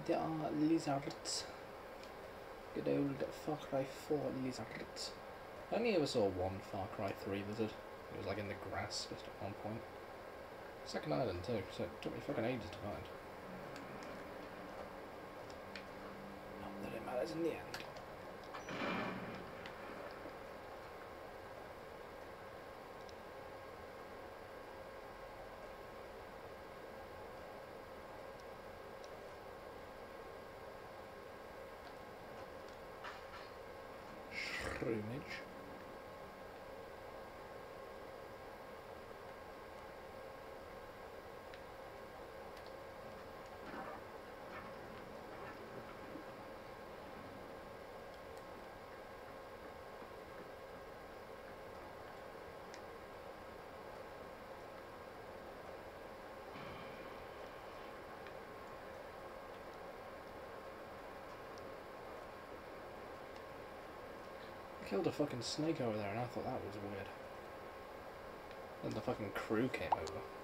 There are lizards. Good old Far Cry 4 lizards. I only ever saw one Far Cry 3 lizard. It was like in the grass just at one point. Second island too, so it took me fucking ages to find. Not that it matters in the end. Shroomage. Killed a fucking snake over there and I thought that was weird. Then the fucking crew came over.